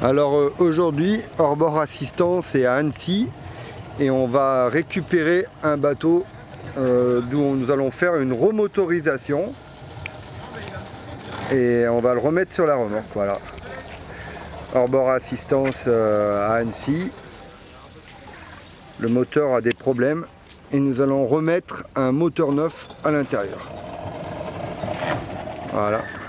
Alors aujourd'hui, Hors-Bord Assistance est à Annecy et on va récupérer un bateau d'où nous allons faire une remotorisation et on va le remettre sur la remorque. Voilà. Hors-Bord Assistance à Annecy. Le moteur a des problèmes et nous allons remettre un moteur neuf à l'intérieur. Voilà.